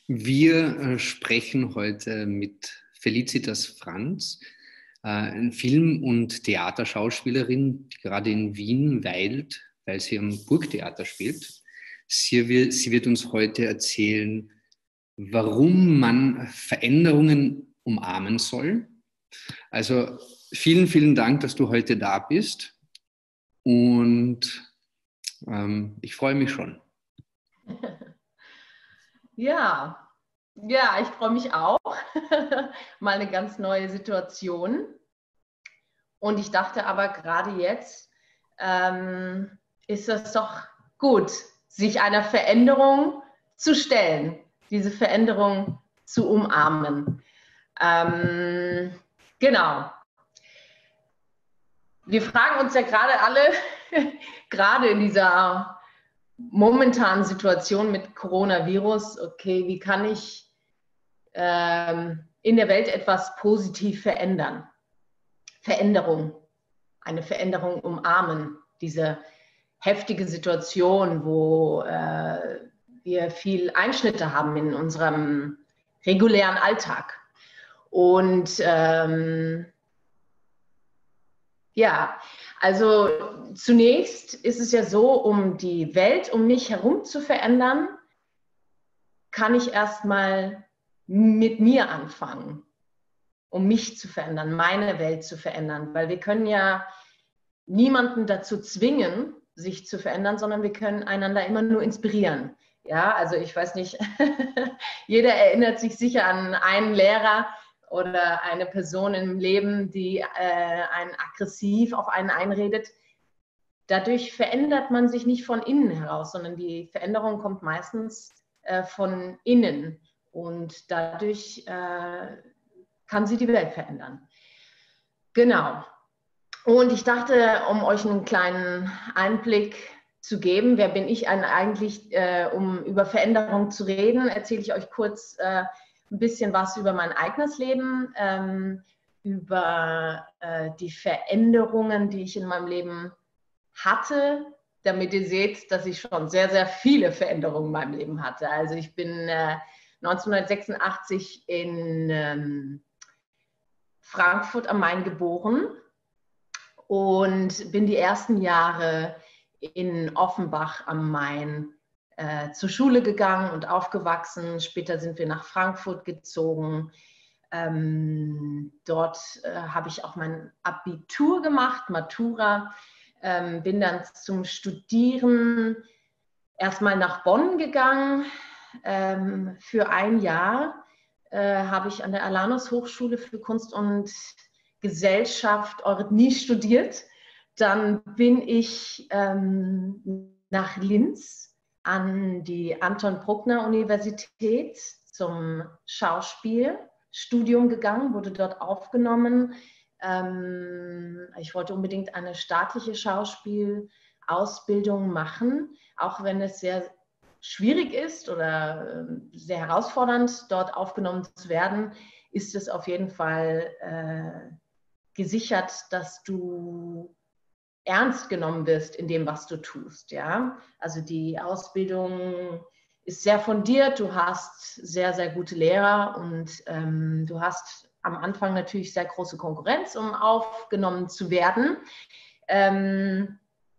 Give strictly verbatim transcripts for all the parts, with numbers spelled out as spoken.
Wir äh, sprechen heute mit Felicitas Franz, äh, eine Film- und Theaterschauspielerin, die gerade in Wien weilt, weil sie am Burgtheater spielt. Sie wird, sie wird uns heute erzählen, warum man Veränderungen umarmen soll. Also vielen, vielen Dank, dass du heute da bist und ähm, ich freue mich schon. Ja, ja, ich freue mich auch. Mal eine ganz neue Situation. Und ich dachte aber gerade jetzt ähm, ist es doch gut, sich einer Veränderung zu stellen, diese Veränderung zu umarmen. Ähm, genau. Wir fragen uns ja gerade alle, gerade in dieser momentanen Situation mit Coronavirus, okay, wie kann ich ähm, in der Welt etwas positiv verändern? Veränderung, eine Veränderung umarmen, diese heftige Situation, wo äh, wir viel Einschnitte haben in unserem regulären Alltag. Und ähm, ja, also zunächst ist es ja so, um die Welt um mich herum zu verändern, kann ich erstmal mit mir anfangen, um mich zu verändern, meine Welt zu verändern. Weil wir können ja niemanden dazu zwingen, sich zu verändern, sondern wir können einander immer nur inspirieren. Ja, also ich weiß nicht, jeder erinnert sich sicher an einen Lehrer oder eine Person im Leben, die äh, einen aggressiv auf einen einredet. Dadurch verändert man sich nicht von innen heraus, sondern die Veränderung kommt meistens äh, von innen und dadurch äh, kann sie die Welt verändern. Genau. Und ich dachte, um euch einen kleinen Einblick zu geben, wer bin ich eigentlich, äh, um über Veränderung zu reden, erzähle ich euch kurz äh, ein bisschen was über mein eigenes Leben, ähm, über äh, die Veränderungen, die ich in meinem Leben hatte, damit ihr seht, dass ich schon sehr, sehr viele Veränderungen in meinem Leben hatte. Also ich bin äh, neunzehnhundertsechsundachtzig in ähm, Frankfurt am Main geboren und bin die ersten Jahre in Offenbach am Main äh, zur Schule gegangen und aufgewachsen. Später sind wir nach Frankfurt gezogen. Ähm, dort äh, habe ich auch mein Abitur gemacht, Matura. Ähm, bin dann zum Studieren erstmal nach Bonn gegangen. Ähm, für ein Jahr äh, habe ich an der Alanus Hochschule für Kunst und Gesellschaft Eurythmie studiert. Dann bin ich ähm, nach Linz an die Anton Bruckner Universität zum Schauspielstudium gegangen, wurde dort aufgenommen. Ähm, ich wollte unbedingt eine staatliche Schauspielausbildung machen, auch wenn es sehr schwierig ist oder äh, sehr herausfordernd, dort aufgenommen zu werden, ist es auf jeden Fall äh, gesichert, dass du ernst genommen wirst in dem, was du tust. Ja? Also die Ausbildung ist sehr fundiert, du hast sehr, sehr gute Lehrer und ähm, du hast am Anfang natürlich sehr große Konkurrenz, um aufgenommen zu werden. Ähm,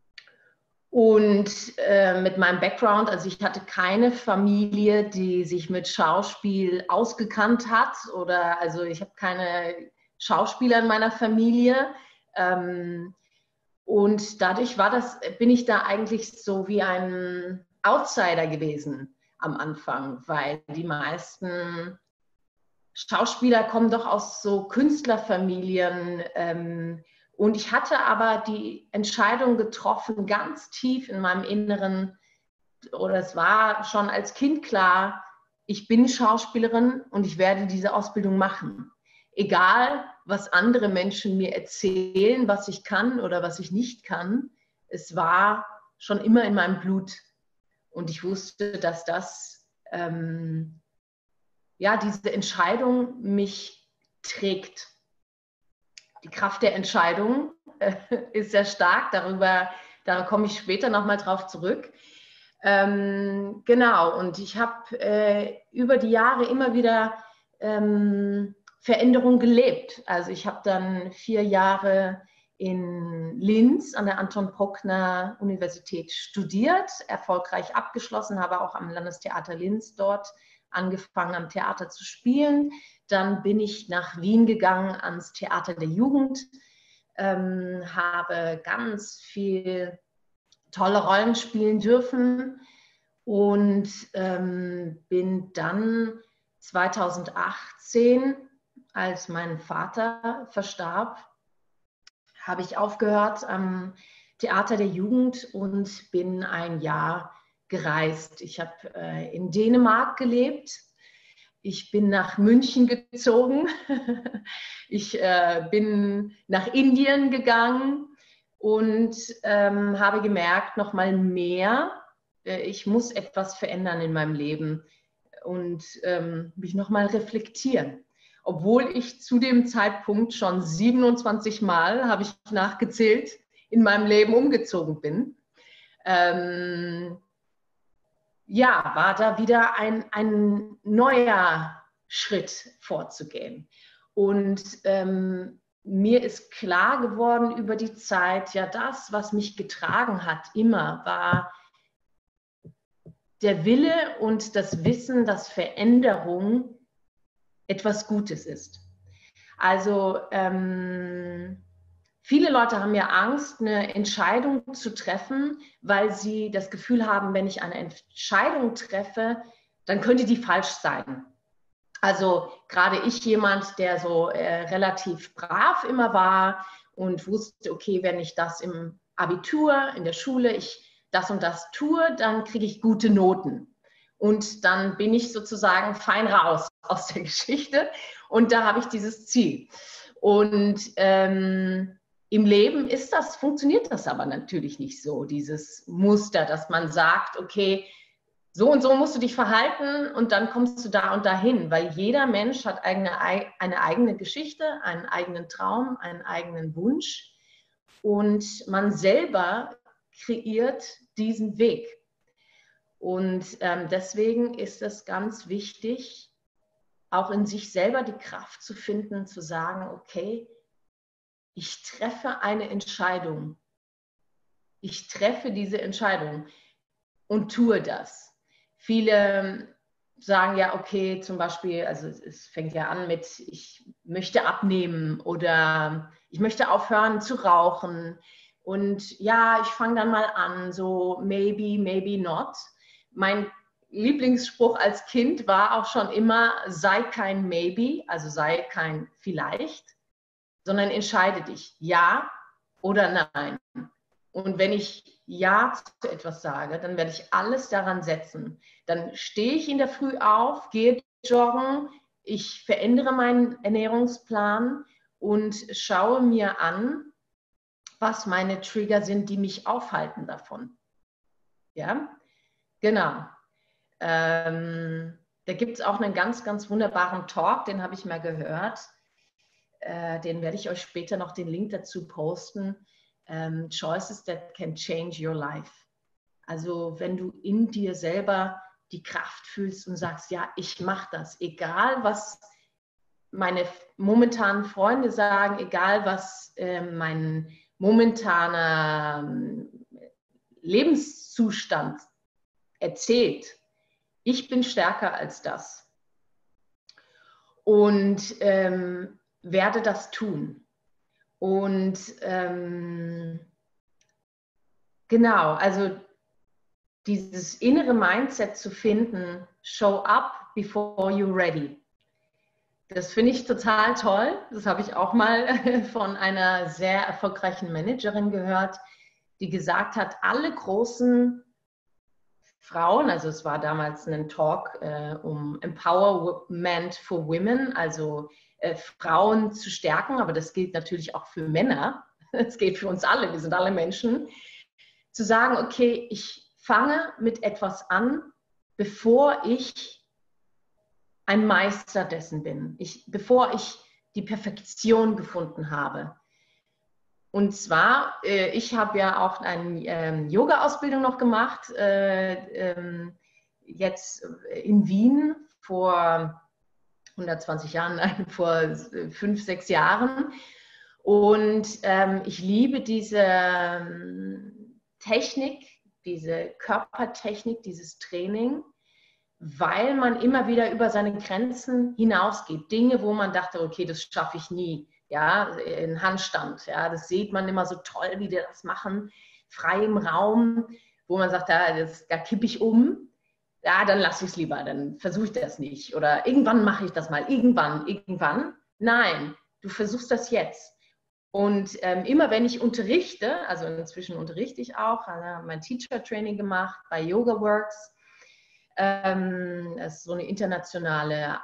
und äh, mit meinem Background, also ich hatte keine Familie, die sich mit Schauspiel ausgekannt hat oder also ich habe keine Schauspieler in meiner Familie. Ähm, und dadurch war das, bin ich da eigentlich so wie ein Outsider gewesen am Anfang, weil die meisten Schauspieler kommen doch aus so Künstlerfamilien. Ähm, und ich hatte aber die Entscheidung getroffen, ganz tief in meinem Inneren, oder es war schon als Kind klar, ich bin Schauspielerin und ich werde diese Ausbildung machen. Egal, was andere Menschen mir erzählen, was ich kann oder was ich nicht kann, es war schon immer in meinem Blut. Und ich wusste, dass das, ähm, ja, diese Entscheidung mich trägt. Die Kraft der Entscheidung äh, ist sehr stark, darüber, da komme ich später nochmal drauf zurück. Ähm, genau, und ich habe äh, über die Jahre immer wieder ähm, Veränderung gelebt. Also ich habe dann vier Jahre in Linz an der Anton Bruckner Universität studiert, erfolgreich abgeschlossen, habe auch am Landestheater Linz dort angefangen, am Theater zu spielen. Dann bin ich nach Wien gegangen ans Theater der Jugend, ähm, habe ganz viel tolle Rollen spielen dürfen und ähm, bin dann zweitausendachtzehn, als mein Vater verstarb, habe ich aufgehört am Theater der Jugend und bin ein Jahr gereist. Ich habe äh, in Dänemark gelebt. Ich bin nach München gezogen. Ich äh, bin nach Indien gegangen und ähm, habe gemerkt, noch mal mehr, äh, ich muss etwas verändern in meinem Leben und ähm, mich noch mal reflektieren. Obwohl ich zu dem Zeitpunkt schon siebenundzwanzig Mal, habe ich nachgezählt, in meinem Leben umgezogen bin. Ähm, ja, war da wieder ein, ein neuer Schritt vorzugehen. Und ähm, mir ist klar geworden über die Zeit, ja, das, was mich getragen hat, immer war der Wille und das Wissen, dass Veränderung etwas Gutes ist. Also ähm, viele Leute haben ja Angst, eine Entscheidung zu treffen, weil sie das Gefühl haben, wenn ich eine Entscheidung treffe, dann könnte die falsch sein. Also gerade ich, jemand, der so äh, relativ brav immer war und wusste, okay, wenn ich das im Abitur, in der Schule, ich das und das tue, dann kriege ich gute Noten. Und dann bin ich sozusagen fein raus aus der Geschichte und da habe ich dieses Ziel. Und ähm, im Leben ist das, funktioniert das aber natürlich nicht so, dieses Muster, dass man sagt, okay, so und so musst du dich verhalten und dann kommst du da und dahin, weil jeder Mensch hat eine, eine eigene Geschichte, einen eigenen Traum, einen eigenen Wunsch und man selber kreiert diesen Weg. Und ähm, deswegen ist es ganz wichtig, auch in sich selber die Kraft zu finden, zu sagen, okay, ich treffe eine Entscheidung. Ich treffe diese Entscheidung und tue das. Viele sagen ja, okay, zum Beispiel, also es fängt ja an mit, ich möchte abnehmen oder ich möchte aufhören zu rauchen. Und ja, ich fange dann mal an, so maybe, maybe not. Mein Lieblingsspruch als Kind war auch schon immer, sei kein maybe, also sei kein vielleicht, sondern entscheide dich, ja oder nein. Und wenn ich ja zu etwas sage, dann werde ich alles daran setzen. Dann stehe ich in der Früh auf, gehe joggen, ich verändere meinen Ernährungsplan und schaue mir an, was meine Trigger sind, die mich aufhalten davon. Ja, genau. Ähm, da gibt es auch einen ganz, ganz wunderbaren Talk, den habe ich mal gehört. Äh, den werde ich euch später noch den Link dazu posten. Um, choices that can change your life. Also wenn du in dir selber die Kraft fühlst und sagst, ja, ich mache das, egal was meine momentanen Freunde sagen, egal was äh, mein momentaner äh, Lebenszustand erzählt, ich bin stärker als das und ähm, werde das tun. Und ähm, genau, also dieses innere Mindset zu finden, show up before you're ready. Das finde ich total toll. Das habe ich auch mal von einer sehr erfolgreichen Managerin gehört, die gesagt hat, alle großen Frauen, also es war damals ein Talk äh, um Empowerment for Women, also äh, Frauen zu stärken, aber das gilt natürlich auch für Männer. Es geht für uns alle, wir sind alle Menschen. Zu sagen, okay, ich fange mit etwas an, bevor ich ein Meister dessen bin, ich, bevor ich die Perfektion gefunden habe. Und zwar, äh, ich habe ja auch eine ähm, Yoga-Ausbildung noch gemacht, äh, ähm, jetzt in Wien vor hundertzwanzig Jahren, nein, vor fünf, sechs Jahren. Und ähm, ich liebe diese ähm, Technik, diese Körpertechnik, dieses Training, weil man immer wieder über seine Grenzen hinausgeht. Dinge, wo man dachte, okay, das schaffe ich nie. Ja, in Handstand, ja, das sieht man immer so toll, wie die das machen, frei im Raum, wo man sagt, ja, das, da kippe ich um. Ja, dann lasse ich es lieber, dann versuche ich das nicht. Oder irgendwann mache ich das mal, irgendwann, irgendwann. Nein, du versuchst das jetzt. Und ähm, immer wenn ich unterrichte, also inzwischen unterrichte ich auch, habe mein Teacher-Training gemacht bei YogaWorks. Ähm, das ist so eine internationale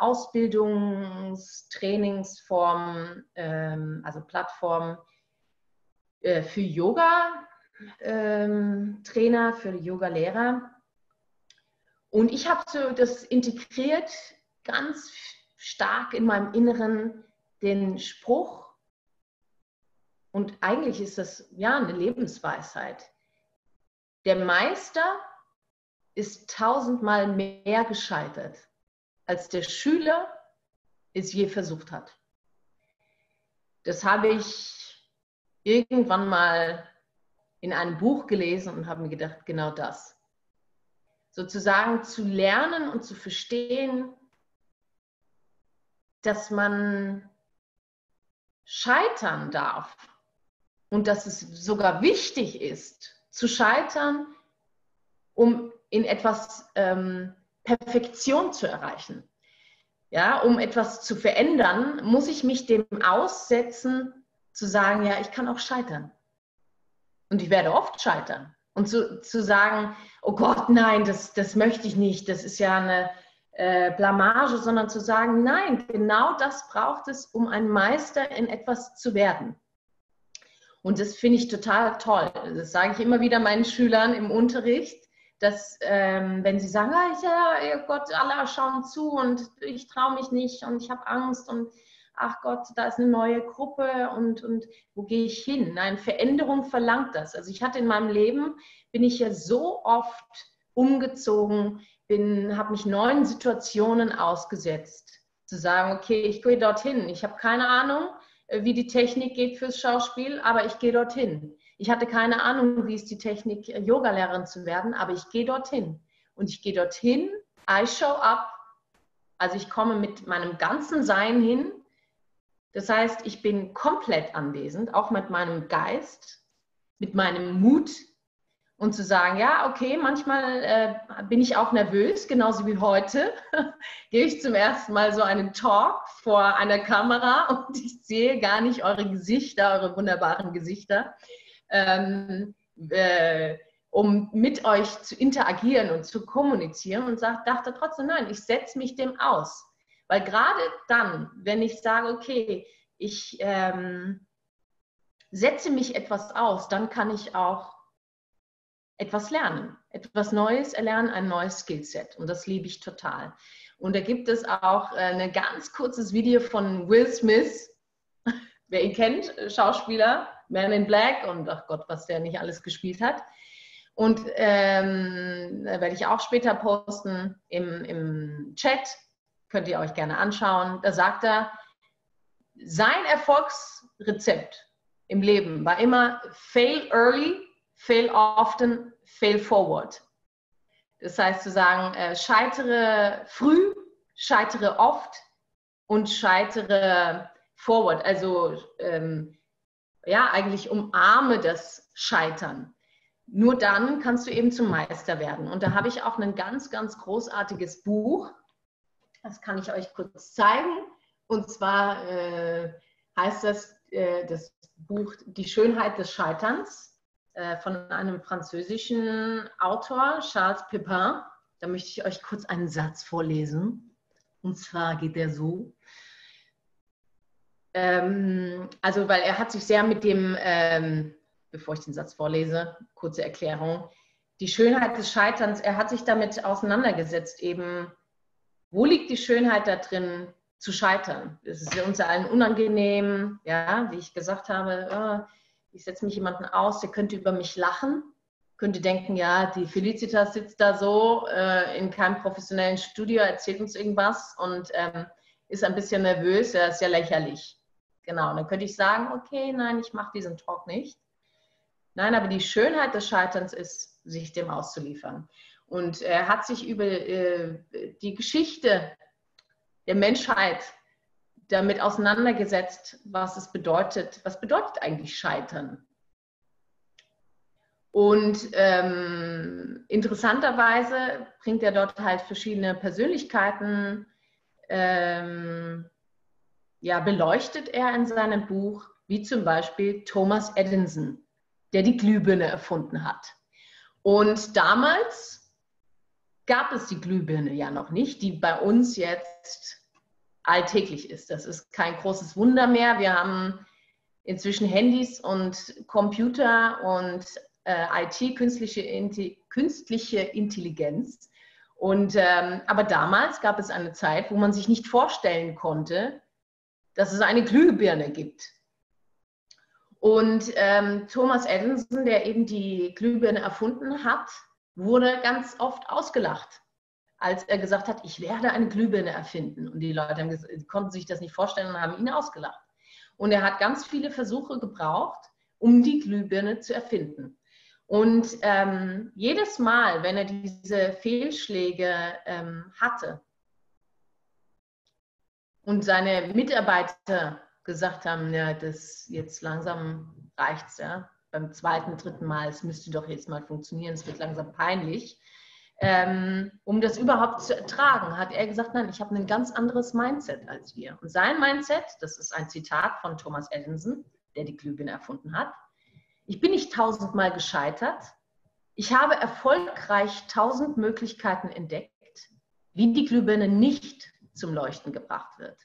Ausbildungstrainingsform, ähm, also Plattform äh, für Yoga-Trainer, ähm, für Yoga-Lehrer. Und ich habe so das integriert, ganz stark in meinem Inneren, den Spruch, und eigentlich ist das ja eine Lebensweisheit. Der Meister ist tausendmal mehr gescheitert, als der Schüler es je versucht hat. Das habe ich irgendwann mal in einem Buch gelesen und habe mir gedacht, genau das. Sozusagen zu lernen und zu verstehen, dass man scheitern darf und dass es sogar wichtig ist, zu scheitern, um in etwas ähm, Perfektion zu erreichen. Ja, um etwas zu verändern, muss ich mich dem aussetzen, zu sagen, ja, ich kann auch scheitern. Und ich werde oft scheitern. Und zu, zu sagen, oh Gott, nein, das, das möchte ich nicht, das ist ja eine äh, Blamage, sondern zu sagen, nein, genau das braucht es, um ein Meister in etwas zu werden. Und das finde ich total toll. Das sage ich immer wieder meinen Schülern im Unterricht, dass ähm, wenn sie sagen, ah, ja, Gott, alle schauen zu und ich traue mich nicht und ich habe Angst und ach Gott, da ist eine neue Gruppe und, und wo gehe ich hin? Nein, Veränderung verlangt das. Also ich hatte in meinem Leben, bin ich ja so oft umgezogen, habe mich neuen Situationen ausgesetzt, zu sagen, okay, ich gehe dorthin. Ich habe keine Ahnung, wie die Technik geht fürs Schauspiel, aber ich gehe dorthin. Ich hatte keine Ahnung, wie es die Technik, Yogalehrerin zu werden, aber ich gehe dorthin. Und ich gehe dorthin, I show up, also ich komme mit meinem ganzen Sein hin. Das heißt, ich bin komplett anwesend, auch mit meinem Geist, mit meinem Mut. Und zu sagen, ja, okay, manchmal äh, bin ich auch nervös, genauso wie heute. Gehe ich zum ersten Mal so einen Talk vor einer Kamera und ich sehe gar nicht eure Gesichter, eure wunderbaren Gesichter. Ähm, äh, um mit euch zu interagieren und zu kommunizieren und sag, dachte trotzdem, nein, ich setze mich dem aus. Weil gerade dann, wenn ich sage, okay, ich ähm, setze mich etwas aus, dann kann ich auch etwas lernen, etwas Neues erlernen, ein neues Skillset. Und das liebe ich total. Und da gibt es auch ein ganz kurzes Video von Will Smith, wer ihn kennt, Schauspieler, Man in Black und ach Gott, was der nicht alles gespielt hat. Und ähm, werde ich auch später posten im, im Chat, könnt ihr euch gerne anschauen. Da sagt er, sein Erfolgsrezept im Leben war immer fail early, fail often, fail forward. Das heißt zu sagen, äh, scheitere früh, scheitere oft und scheitere forward. Also ähm, ja, eigentlich umarme das Scheitern. Nur dann kannst du eben zum Meister werden. Und da habe ich auch ein ganz, ganz großartiges Buch. Das kann ich euch kurz zeigen. Und zwar äh, heißt das, äh, das Buch Die Schönheit des Scheiterns äh, von einem französischen Autor, Charles Pépin. Da möchte ich euch kurz einen Satz vorlesen. Und zwar geht der so. Ähm, also, weil er hat sich sehr mit dem, ähm, bevor ich den Satz vorlese, kurze Erklärung. Die Schönheit des Scheiterns, er hat sich damit auseinandergesetzt, eben, wo liegt die Schönheit da drin, zu scheitern? Es ist uns allen unangenehm, ja, wie ich gesagt habe, ich setze mich jemanden aus, der könnte über mich lachen, könnte denken, ja, die Felicitas sitzt da so äh, in keinem professionellen Studio, erzählt uns irgendwas und ähm, ist ein bisschen nervös, ja, ist ja lächerlich. Genau, und dann könnte ich sagen, okay, nein, ich mache diesen Talk nicht. Nein, aber die Schönheit des Scheiterns ist, sich dem auszuliefern. Und er hat sich über äh, die Geschichte der Menschheit damit auseinandergesetzt, was es bedeutet, was bedeutet eigentlich Scheitern. Und ähm, interessanterweise bringt er dort halt verschiedene Persönlichkeiten, ähm, ja, beleuchtet er in seinem Buch, wie zum Beispiel Thomas Edison, der die Glühbirne erfunden hat. Und damals gab es die Glühbirne ja noch nicht, die bei uns jetzt alltäglich ist. Das ist kein großes Wunder mehr. Wir haben inzwischen Handys und Computer und äh, I T, künstliche, künstliche Intelligenz. Und, ähm, aber damals gab es eine Zeit, wo man sich nicht vorstellen konnte, dass es eine Glühbirne gibt. Und ähm, Thomas Edison, der eben die Glühbirne erfunden hat, wurde ganz oft ausgelacht, als er gesagt hat, ich werde eine Glühbirne erfinden. Und die Leute haben gesagt, konnten sich das nicht vorstellen und haben ihn ausgelacht. Und er hat ganz viele Versuche gebraucht, um die Glühbirne zu erfinden. Und ähm, jedes Mal, wenn er diese Fehlschläge ähm, hatte und seine Mitarbeiter gesagt haben, ja, das jetzt langsam reicht's, ja, beim zweiten, dritten Mal, es müsste doch jetzt mal funktionieren, es wird langsam peinlich. Ähm, um das überhaupt zu ertragen, hat er gesagt, nein, ich habe ein ganz anderes Mindset als wir. Und sein Mindset, das ist ein Zitat von Thomas Edison, der die Glühbirne erfunden hat, ich bin nicht tausendmal gescheitert, ich habe erfolgreich tausend Möglichkeiten entdeckt, wie die Glühbirne nicht zum Leuchten gebracht wird.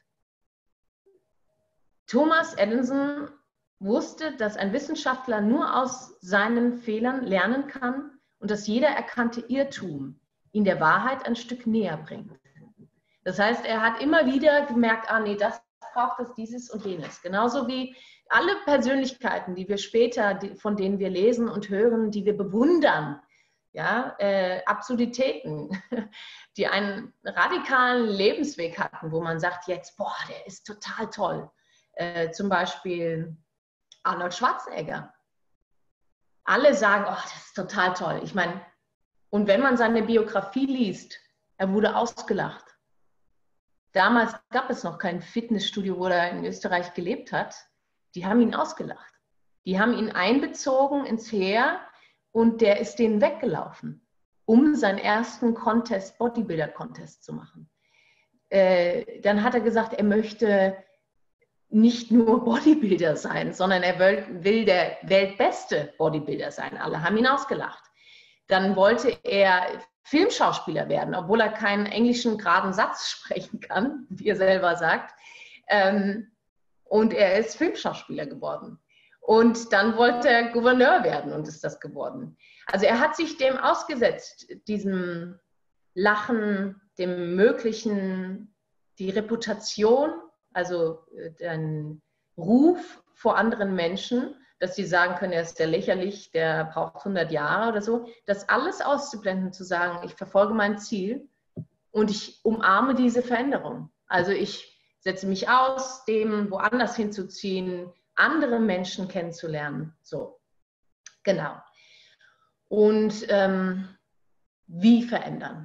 Thomas Edison wusste, dass ein Wissenschaftler nur aus seinen Fehlern lernen kann und dass jeder erkannte Irrtum ihn der Wahrheit ein Stück näher bringt. Das heißt, er hat immer wieder gemerkt, ah nee, das braucht es, dieses und jenes. Genauso wie alle Persönlichkeiten, die wir später, die, von denen wir lesen und hören, die wir bewundern, ja, äh, Absurditäten, die einen radikalen Lebensweg hatten, wo man sagt, jetzt, boah, der ist total toll. Äh, zum Beispiel Arnold Schwarzenegger. Alle sagen, oh, das ist total toll. Ich meine, und wenn man seine Biografie liest, er wurde ausgelacht. Damals gab es noch kein Fitnessstudio, wo er in Österreich gelebt hat. Die haben ihn ausgelacht. Die haben ihn einbezogen ins Heer und der ist denen weggelaufen, um seinen ersten Contest, Bodybuilder-Contest zu machen. Äh, dann hat er gesagt, er möchte nicht nur Bodybuilder sein, sondern er will, will der weltbeste Bodybuilder sein. Alle haben ihn ausgelacht. Dann wollte er Filmschauspieler werden, obwohl er keinen englischen geraden Satz sprechen kann, wie er selber sagt. Ähm, und er ist Filmschauspieler geworden. Und dann wollte er Gouverneur werden und ist das geworden. Also er hat sich dem ausgesetzt, diesem Lachen, dem Möglichen, die Reputation, also den Ruf vor anderen Menschen, dass sie sagen können, er ist sehr lächerlich, der braucht hundert Jahre oder so, das alles auszublenden, zu sagen, ich verfolge mein Ziel und ich umarme diese Veränderung. Also ich setze mich aus, dem woanders hinzuziehen, andere Menschen kennenzulernen. So, genau. Und ähm, wie verändern?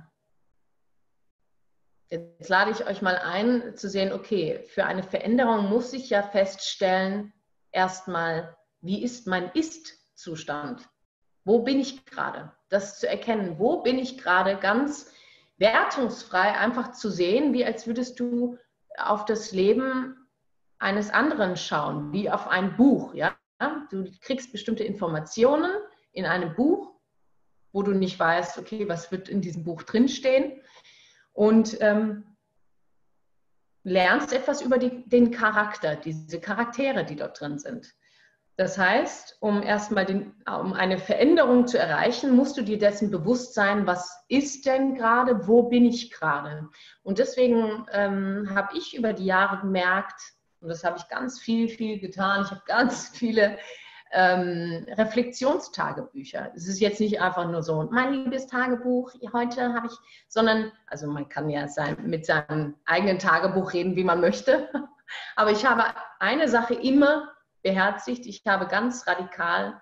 Jetzt lade ich euch mal ein, zu sehen, okay, für eine Veränderung muss ich ja feststellen, erstmal, wie ist mein Ist-Zustand? Wo bin ich gerade? Das zu erkennen, wo bin ich gerade, ganz wertungsfrei einfach zu sehen, wie als würdest du auf das Leben eines anderen schauen, wie auf ein Buch. Ja? Du kriegst bestimmte Informationen in einem Buch, wo du nicht weißt, okay, was wird in diesem Buch drinstehen, und ähm, lernst etwas über die, den Charakter, diese Charaktere, die dort drin sind. Das heißt, um erstmal den, um eine Veränderung zu erreichen, musst du dir dessen bewusst sein, was ist denn gerade, wo bin ich gerade? Und deswegen ähm, habe ich über die Jahre gemerkt, und das habe ich ganz viel, viel getan, ich habe ganz viele ähm, Reflexionstagebücher. Es ist jetzt nicht einfach nur so, mein liebes Tagebuch, heute habe ich, sondern, also man kann ja sein, mit seinem eigenen Tagebuch reden, wie man möchte, aber ich habe eine Sache immer beherzigt, ich habe ganz radikal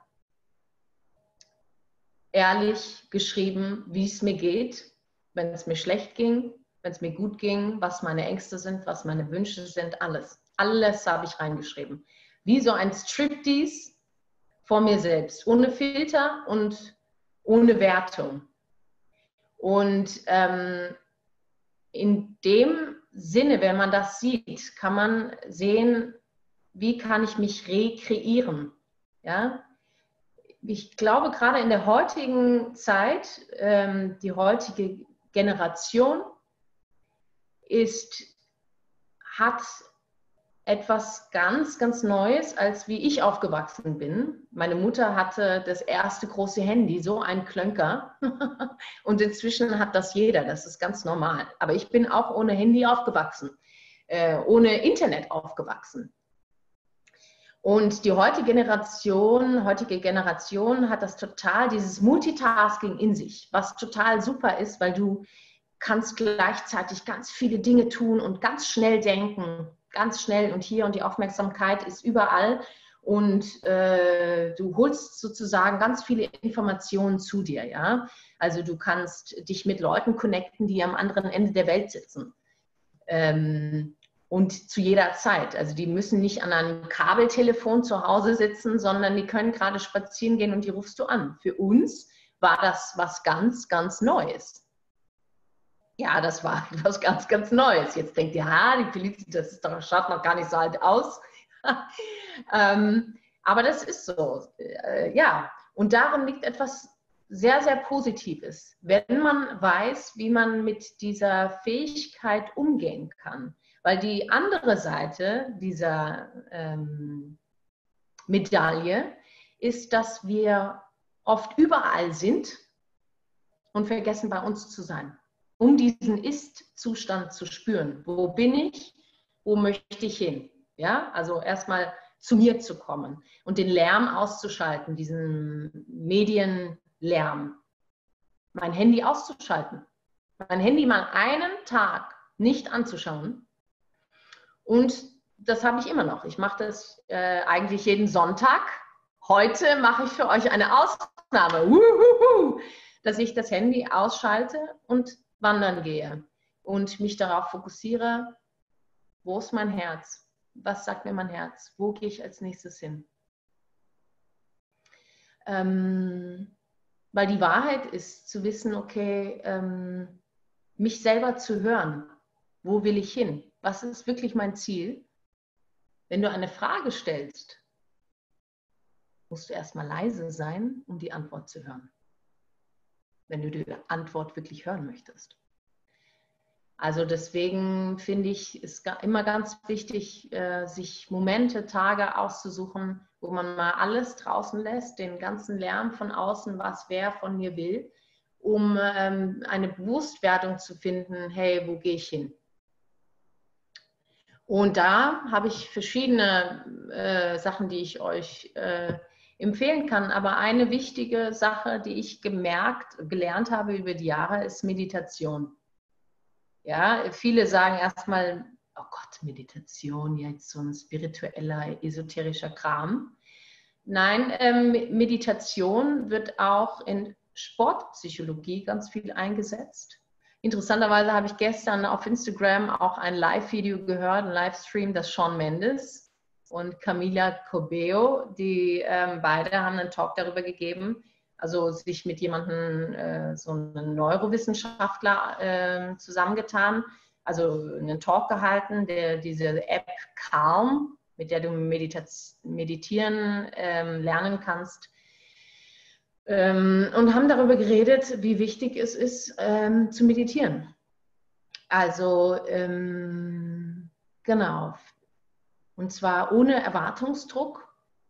ehrlich geschrieben, wie es mir geht, wenn es mir schlecht ging, wenn es mir gut ging, was meine Ängste sind, was meine Wünsche sind, alles. Alles habe ich reingeschrieben. Wie so ein Striptease vor mir selbst, ohne Filter und ohne Wertung. Und ähm, in dem Sinne, wenn man das sieht, kann man sehen, wie kann ich mich rekreieren. Ja? Ich glaube, gerade in der heutigen Zeit, ähm, die heutige Generation ist, hat etwas ganz, ganz Neues, als wie ich aufgewachsen bin. Meine Mutter hatte das erste große Handy, so ein Klönker. Und inzwischen hat das jeder, das ist ganz normal. Aber ich bin auch ohne Handy aufgewachsen, äh, ohne Internet aufgewachsen. Und die heutige Generation, heutige Generation hat das total, dieses Multitasking in sich, was total super ist, weil du kannst gleichzeitig ganz viele Dinge tun und ganz schnell denken, ganz schnell und hier, und die Aufmerksamkeit ist überall und äh, du holst sozusagen ganz viele Informationen zu dir, ja. Also du kannst dich mit Leuten connecten, die am anderen Ende der Welt sitzen. Ähm, Und zu jeder Zeit. Also die müssen nicht an einem Kabeltelefon zu Hause sitzen, sondern die können gerade spazieren gehen und die rufst du an. Für uns war das was ganz, ganz Neues. Ja, das war etwas ganz, ganz Neues. Jetzt denkt ihr, ha, die Felicitas, das ist doch, schaut noch gar nicht so alt aus. ähm, aber das ist so. Äh, ja, und darin liegt etwas sehr, sehr Positives, wenn man weiß, wie man mit dieser Fähigkeit umgehen kann. Weil die andere Seite dieser ähm, Medaille ist, dass wir oft überall sind und vergessen, bei uns zu sein, um diesen Ist-Zustand zu spüren. Wo bin ich? Wo möchte ich hin? Ja, also erstmal zu mir zu kommen und den Lärm auszuschalten, diesen Medienlärm. Mein Handy auszuschalten. Mein Handy mal einen Tag nicht anzuschauen. Und das habe ich immer noch. Ich mache das äh, eigentlich jeden Sonntag. Heute mache ich für euch eine Ausnahme, Wuhuhu, dass ich das Handy ausschalte und wandern gehe und mich darauf fokussiere, wo ist mein Herz? Was sagt mir mein Herz? Wo gehe ich als nächstes hin? Ähm, weil die Wahrheit ist zu wissen, okay, ähm, mich selber zu hören. Wo will ich hin? Was ist wirklich mein Ziel? Wenn du eine Frage stellst, musst du erstmal leise sein, um die Antwort zu hören. Wenn du die Antwort wirklich hören möchtest. Also deswegen finde ich, ist immer ganz wichtig, sich Momente, Tage auszusuchen, wo man mal alles draußen lässt, den ganzen Lärm von außen, was wer von mir will, um eine Bewusstwerdung zu finden, hey, wo gehe ich hin? Und da habe ich verschiedene äh, Sachen, die ich euch äh, empfehlen kann. Aber eine wichtige Sache, die ich gemerkt, gelernt habe über die Jahre, ist Meditation. Ja, viele sagen erstmal, oh Gott, Meditation, jetzt so ein spiritueller, esoterischer Kram. Nein, ähm, Meditation wird auch in Sportpsychologie ganz viel eingesetzt. Interessanterweise habe ich gestern auf Instagram auch ein Live-Video gehört, ein Livestream, das Shawn Mendes und Camila Cabello, die ähm, beide haben einen Talk darüber gegeben, also sich mit jemandem, äh, so einem Neurowissenschaftler äh, zusammengetan, also einen Talk gehalten, der diese App Calm, mit der du meditieren ähm, lernen kannst, Ähm, und haben darüber geredet, wie wichtig es ist, ähm, zu meditieren. Also, ähm, genau. Und zwar ohne Erwartungsdruck.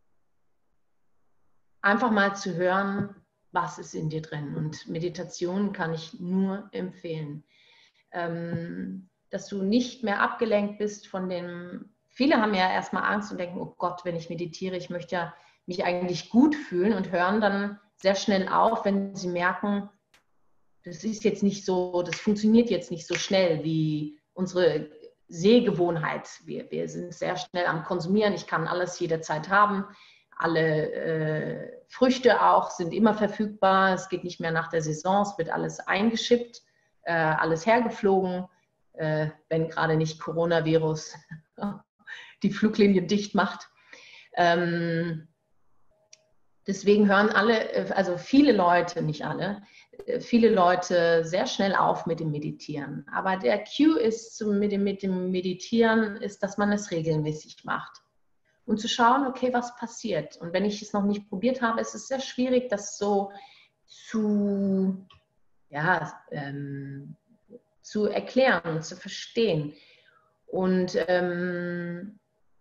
Einfach mal zu hören, was ist in dir drin. Und Meditation kann ich nur empfehlen. Ähm, dass du nicht mehr abgelenkt bist von dem. Viele haben ja erstmal Angst und denken, oh Gott, wenn ich meditiere, ich möchte ja mich eigentlich gut fühlen und hören dann sehr schnell auf, wenn sie merken, das ist jetzt nicht so, das funktioniert jetzt nicht so schnell wie unsere Sehgewohnheit. Wir, wir sind sehr schnell am Konsumieren. Ich kann alles jederzeit haben. Alle äh, Früchte auch sind immer verfügbar. Es geht nicht mehr nach der Saison. Es wird alles eingeschippt, äh, alles hergeflogen, äh, wenn gerade nicht Coronavirus die Fluglinien dicht macht. Ähm, deswegen hören alle, also viele Leute, nicht alle, viele Leute sehr schnell auf mit dem Meditieren. Aber der Cue ist zum, mit, dem, mit dem Meditieren, ist, dass man es regelmäßig macht. Und zu schauen, okay, was passiert. Und wenn ich es noch nicht probiert habe, ist es sehr schwierig, das so zu, ja, ähm, zu erklären und zu verstehen. Und ähm,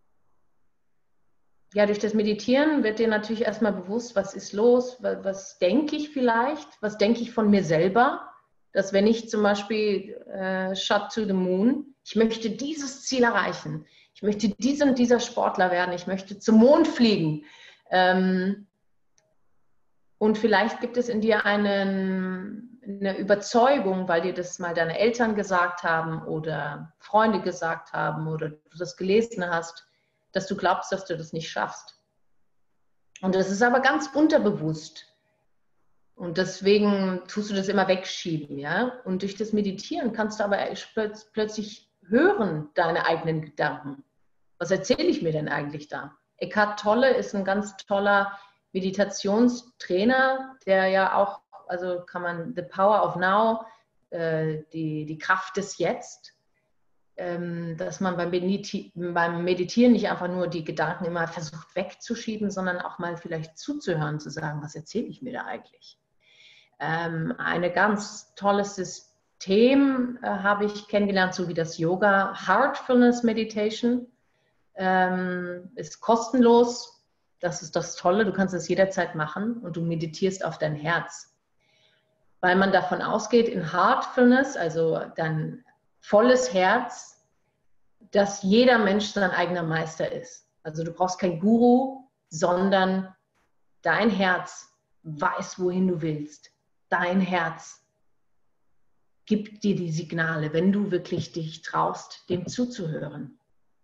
ja, durch das Meditieren wird dir natürlich erstmal bewusst, was ist los, was, was denke ich vielleicht, was denke ich von mir selber, dass wenn ich zum Beispiel äh, Shot to the Moon, ich möchte dieses Ziel erreichen, ich möchte dieser und dieser Sportler werden, ich möchte zum Mond fliegen. Ähm, und vielleicht gibt es in dir einen, eine Überzeugung, weil dir das mal deine Eltern gesagt haben oder Freunde gesagt haben oder du das gelesen hast, dass du glaubst, dass du das nicht schaffst. Und das ist aber ganz unterbewusst. Und deswegen tust du das immer wegschieben, ja. Und durch das Meditieren kannst du aber plötzlich hören, deine eigenen Gedanken. Was erzähle ich mir denn eigentlich da? Eckhart Tolle ist ein ganz toller Meditationstrainer, der ja auch, also kann man The Power of Now, äh, die, die Kraft des Jetzt, dass man beim Meditieren, beim Meditieren nicht einfach nur die Gedanken immer versucht wegzuschieben, sondern auch mal vielleicht zuzuhören, zu sagen, was erzähle ich mir da eigentlich? Ähm, ein ganz tolles System äh, habe ich kennengelernt, so wie das Yoga. Heartfulness Meditation ähm, ist kostenlos. Das ist das Tolle, du kannst es jederzeit machen und du meditierst auf dein Herz. Weil man davon ausgeht, in Heartfulness, also dein volles Herz, dass jeder Mensch sein eigener Meister ist. Also du brauchst keinen Guru, sondern dein Herz weiß, wohin du willst. Dein Herz gibt dir die Signale, wenn du wirklich dich traust, dem zuzuhören.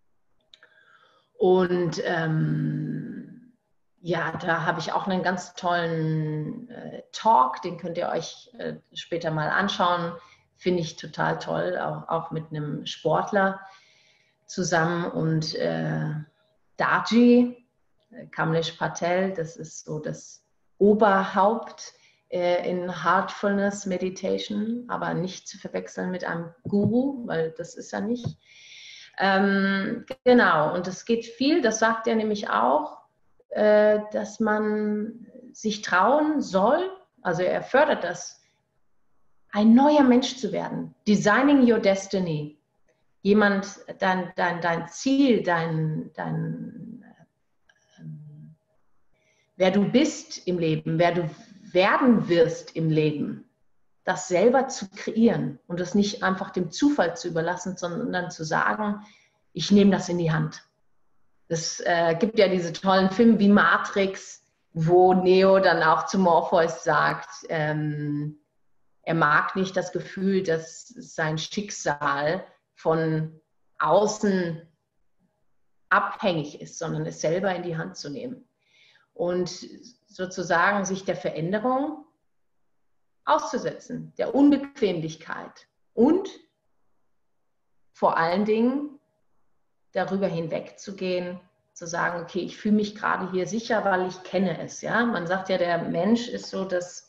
Und ähm, ja, da habe ich auch einen ganz tollen äh, Talk, den könnt ihr euch äh, später mal anschauen. Finde ich total toll, auch, auch mit einem Sportler zusammen. Und äh, Daji, Kamlesh Patel, das ist so das Oberhaupt äh, in Heartfulness Meditation, aber nicht zu verwechseln mit einem Guru, weil das ist er nicht. Ähm, genau, und es geht viel, das sagt er nämlich auch, äh, dass man sich trauen soll, also er fördert das, ein neuer Mensch zu werden. Designing your destiny. Jemand, dein, dein, dein Ziel, dein, dein, ähm, wer du bist im Leben, wer du werden wirst im Leben, das selber zu kreieren und das nicht einfach dem Zufall zu überlassen, sondern zu sagen, ich nehme das in die Hand. Es äh, gibt ja diese tollen Filme wie Matrix, wo Neo dann auch zu Morpheus sagt, ähm, er mag nicht das Gefühl, dass sein Schicksal von außen abhängig ist, sondern es selber in die Hand zu nehmen. Und sozusagen sich der Veränderung auszusetzen, der Unbequemlichkeit und vor allen Dingen darüber hinwegzugehen, zu sagen, okay, ich fühle mich gerade hier sicher, weil ich kenne es. Ja? Man sagt ja, der Mensch ist so das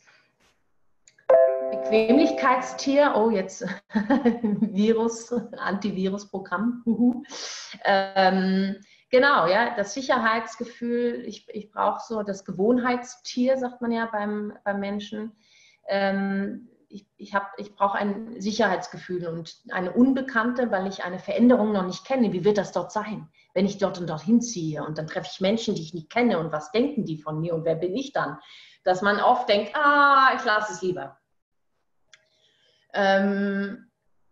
Bequemlichkeitstier, oh jetzt Virus, Antivirusprogramm. ähm, genau, ja, das Sicherheitsgefühl, ich, ich brauche so das Gewohnheitstier, sagt man ja beim, beim Menschen. Ähm, ich ich, ich brauche ein Sicherheitsgefühl und eine Unbekannte, weil ich eine Veränderung noch nicht kenne. Wie wird das dort sein, wenn ich dort und dorthin ziehe und dann treffe ich Menschen, die ich nicht kenne und was denken die von mir und wer bin ich dann? Dass man oft denkt, ah, ich lasse es lieber. Ähm,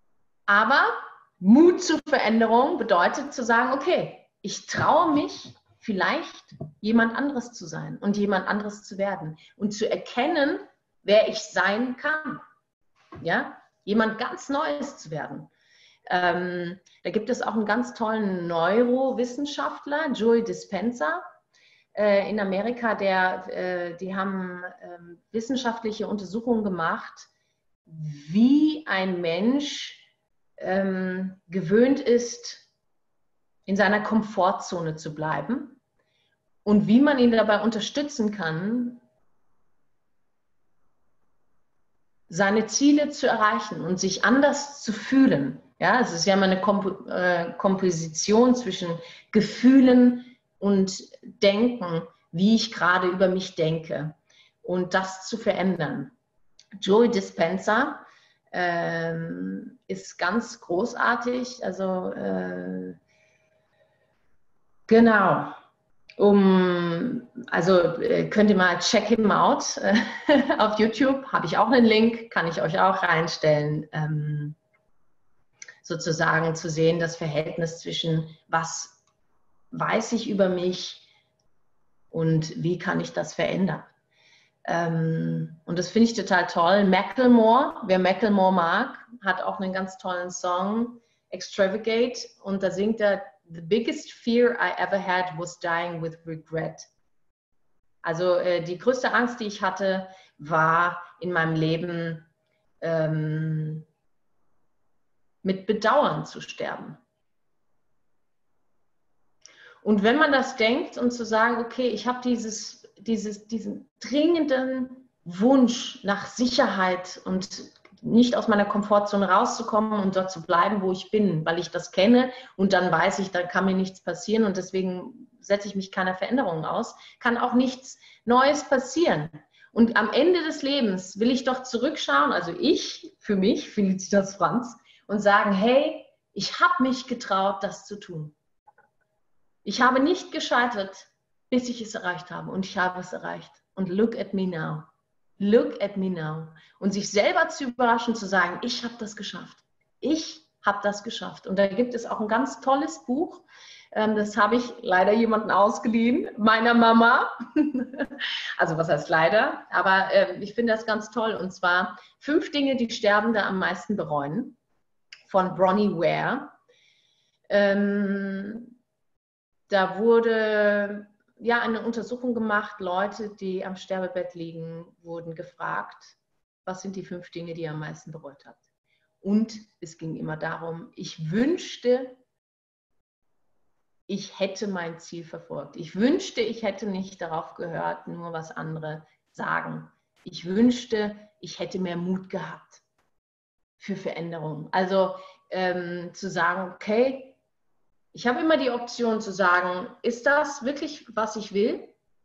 aber Mut zur Veränderung bedeutet zu sagen, okay, ich traue mich, vielleicht jemand anderes zu sein und jemand anderes zu werden und zu erkennen, wer ich sein kann. Ja? Jemand ganz Neues zu werden. Ähm, da gibt es auch einen ganz tollen Neurowissenschaftler, Joe Dispenza, äh, in Amerika, der, äh, die haben äh, wissenschaftliche Untersuchungen gemacht, wie ein Mensch ähm, gewöhnt ist, in seiner Komfortzone zu bleiben und wie man ihn dabei unterstützen kann, seine Ziele zu erreichen und sich anders zu fühlen. Ja, es ist ja immer eine Komp äh, Komposition zwischen Gefühlen und Denken, wie ich gerade über mich denke und das zu verändern. Joe Dispenza ähm, ist ganz großartig, also äh, genau. Um, also äh, könnt ihr mal check him out äh, auf YouTube, habe ich auch einen Link, kann ich euch auch reinstellen, ähm, sozusagen zu sehen, das Verhältnis zwischen was weiß ich über mich und wie kann ich das verändern. Ähm, und das finde ich total toll. Macklemore, wer Macklemore mag, hat auch einen ganz tollen Song, Extravagate, und da singt er: The biggest fear I ever had was dying with regret. Also äh, die größte Angst, die ich hatte, war in meinem Leben ähm, mit Bedauern zu sterben. Und wenn man das denkt und zu sagen, okay, ich habe dieses, dieses, diesen dringenden Wunsch nach Sicherheit und nicht aus meiner Komfortzone rauszukommen und dort zu bleiben, wo ich bin, weil ich das kenne und dann weiß ich, da kann mir nichts passieren und deswegen setze ich mich keiner Veränderung aus, kann auch nichts Neues passieren. Und am Ende des Lebens will ich doch zurückschauen, also ich, für mich, Felicitas Franz, und sagen, hey, ich habe mich getraut, das zu tun. Ich habe nicht gescheitert, bis ich es erreicht habe und ich habe es erreicht. Und look at me now. Look at me now. Und sich selber zu überraschen, zu sagen, ich habe das geschafft. Ich habe das geschafft. Und da gibt es auch ein ganz tolles Buch. Das habe ich leider jemanden ausgeliehen, meiner Mama. Also was heißt leider? Aber ich finde das ganz toll. Und zwar Fünf Dinge, die Sterbende am meisten bereuen, von Bronnie Ware. Ähm, da wurde ja eine Untersuchung gemacht. Leute, die am Sterbebett liegen, wurden gefragt, was sind die fünf Dinge, die ihr am meisten bereut habt. Und es ging immer darum, ich wünschte, ich hätte mein Ziel verfolgt. Ich wünschte, ich hätte nicht darauf gehört, nur was andere sagen. Ich wünschte, ich hätte mehr Mut gehabt für Veränderung. Also ähm, zu sagen, okay, ich habe immer die Option zu sagen, ist das wirklich, was ich will?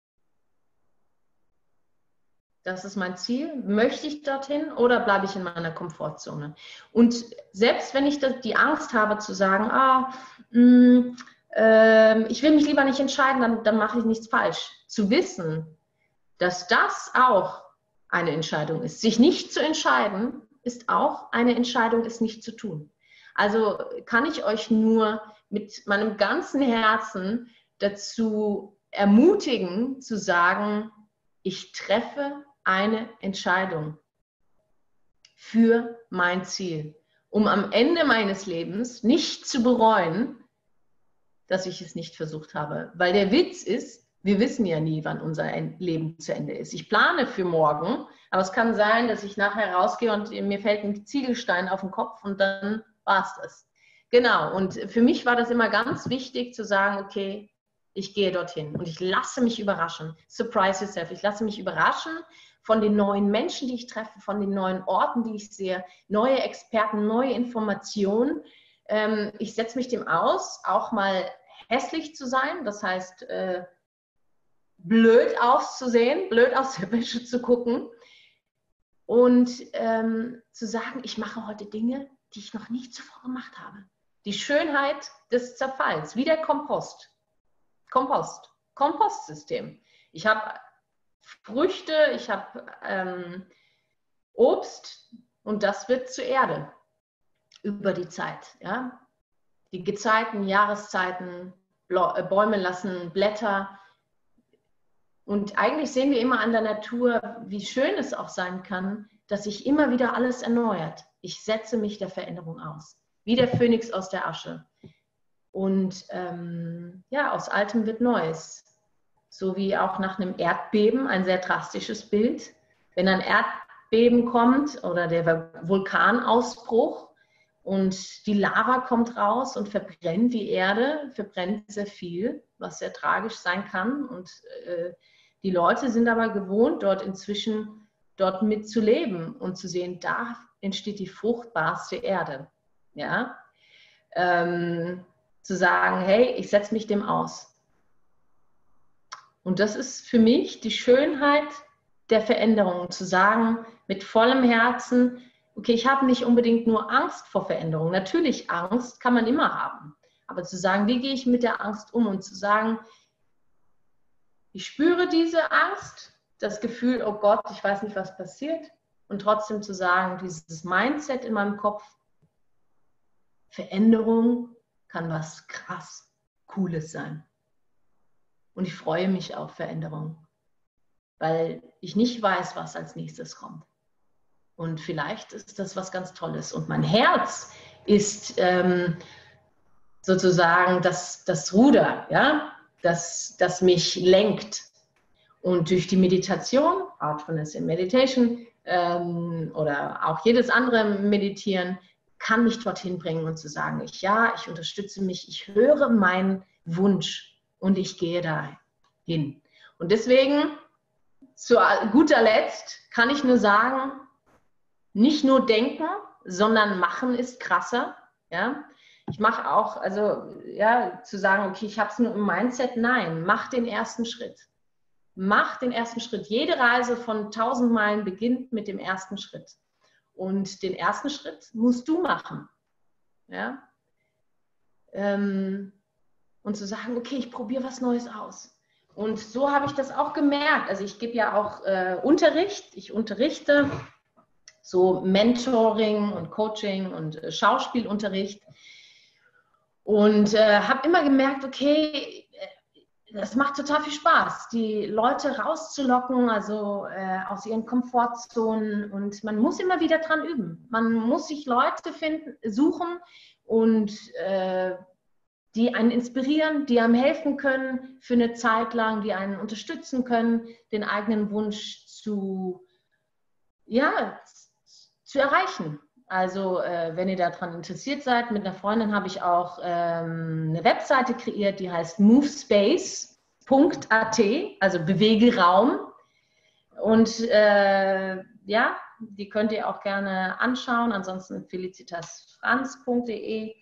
Das ist mein Ziel. Möchte ich dorthin oder bleibe ich in meiner Komfortzone? Und selbst wenn ich die Angst habe zu sagen, ah, mh, äh, ich will mich lieber nicht entscheiden, dann, dann mache ich nichts falsch. Zu wissen, dass das auch eine Entscheidung ist. Sich nicht zu entscheiden, ist auch eine Entscheidung, es nicht zu tun. Also kann ich euch nur mit meinem ganzen Herzen dazu ermutigen, zu sagen, ich treffe eine Entscheidung für mein Ziel, um am Ende meines Lebens nicht zu bereuen, dass ich es nicht versucht habe. Weil der Witz ist, wir wissen ja nie, wann unser Leben zu Ende ist. Ich plane für morgen, aber es kann sein, dass ich nachher rausgehe und mir fällt ein Ziegelstein auf den Kopf und dann war es das. Genau, und für mich war das immer ganz wichtig zu sagen, okay, ich gehe dorthin und ich lasse mich überraschen. Surprise yourself. Ich lasse mich überraschen von den neuen Menschen, die ich treffe, von den neuen Orten, die ich sehe, neue Experten, neue Informationen. Ähm, ich setze mich dem aus, auch mal hässlich zu sein, das heißt, äh, blöd auszusehen, blöd aus der Wäsche zu gucken und ähm, zu sagen, ich mache heute Dinge, die ich noch nie zuvor gemacht habe. Die Schönheit des Zerfalls, wie der Kompost. Kompost, Kompostsystem. Ich habe Früchte, ich habe ähm, Obst und das wird zur Erde über die Zeit. Ja? Die Gezeiten, Jahreszeiten, Bäume lassen Blätter. Und eigentlich sehen wir immer an der Natur, wie schön es auch sein kann, dass sich immer wieder alles erneuert. Ich setze mich der Veränderung aus, wie der Phönix aus der Asche. Und ähm, ja, aus Altem wird Neues. So wie auch nach einem Erdbeben, ein sehr drastisches Bild. Wenn ein Erdbeben kommt oder der Vulkanausbruch und die Lava kommt raus und verbrennt die Erde, verbrennt sehr viel, was sehr tragisch sein kann. Und äh, die Leute sind aber gewohnt, dort inzwischen dort mitzuleben und zu sehen, da entsteht die fruchtbarste Erde. Ja? Ähm, zu sagen, hey, ich setze mich dem aus. Und das ist für mich die Schönheit der Veränderung, zu sagen, mit vollem Herzen, okay, ich habe nicht unbedingt nur Angst vor Veränderung. Natürlich, Angst kann man immer haben. Aber zu sagen, wie gehe ich mit der Angst um und zu sagen, ich spüre diese Angst, das Gefühl, oh Gott, ich weiß nicht, was passiert. Und trotzdem zu sagen, dieses Mindset in meinem Kopf, Veränderung kann was krass Cooles sein. Und ich freue mich auf Veränderung, weil ich nicht weiß, was als nächstes kommt. Und vielleicht ist das was ganz Tolles. Und mein Herz ist ähm, sozusagen das, das Ruder, ja? das, das mich lenkt. Und durch die Meditation, Mindfulness in Meditation ähm, oder auch jedes andere Meditieren, kann mich dorthin bringen und zu sagen, ich, ja, ich unterstütze mich, ich höre meinen Wunsch und ich gehe dahin. Und deswegen, zu guter Letzt, kann ich nur sagen, nicht nur denken, sondern machen ist krasser. Ja? Ich mache auch, also ja, zu sagen, okay, ich habe es nur im Mindset, nein, mach den ersten Schritt. Mach den ersten Schritt. Jede Reise von tausend Meilen beginnt mit dem ersten Schritt. Und den ersten Schritt musst du machen. Ja? Ähm, und zu sagen, okay, ich probiere was Neues aus. Und so habe ich das auch gemerkt. Also ich gebe ja auch äh, Unterricht. Ich unterrichte so Mentoring und Coaching und äh, Schauspielunterricht. Und äh, habe immer gemerkt, okay, das macht total viel Spaß, die Leute rauszulocken, also äh, aus ihren Komfortzonen. Und man muss immer wieder dran üben. Man muss sich Leute finden, suchen und äh, die einen inspirieren, die einem helfen können für eine Zeit lang, die einen unterstützen können, den eigenen Wunsch zu, ja, zu erreichen. Also äh, wenn ihr daran interessiert seid, mit einer Freundin habe ich auch ähm, eine Webseite kreiert, die heißt movespace punkt a t, also Bewegeraum. Und äh, ja, die könnt ihr auch gerne anschauen. Ansonsten felicitasfranz punkt de.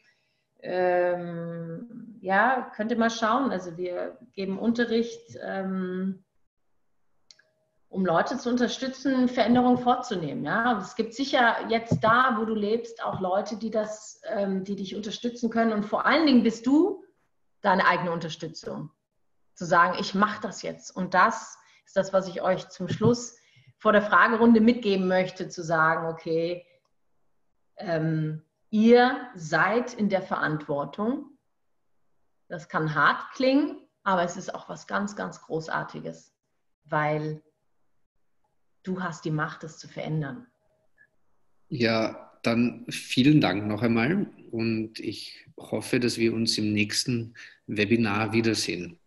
Ähm, ja, könnt ihr mal schauen. Also wir geben Unterricht, ähm, um Leute zu unterstützen, Veränderungen vorzunehmen. Ja? Es gibt sicher jetzt da, wo du lebst, auch Leute, die, das, ähm, die dich unterstützen können. Und vor allen Dingen bist du deine eigene Unterstützung. Zu sagen, ich mache das jetzt. Und das ist das, was ich euch zum Schluss vor der Fragerunde mitgeben möchte, zu sagen, okay, ähm, ihr seid in der Verantwortung. Das kann hart klingen, aber es ist auch was ganz, ganz Großartiges, weil du hast die Macht, es zu verändern. Ja, dann vielen Dank noch einmal und ich hoffe, dass wir uns im nächsten Webinar wiedersehen.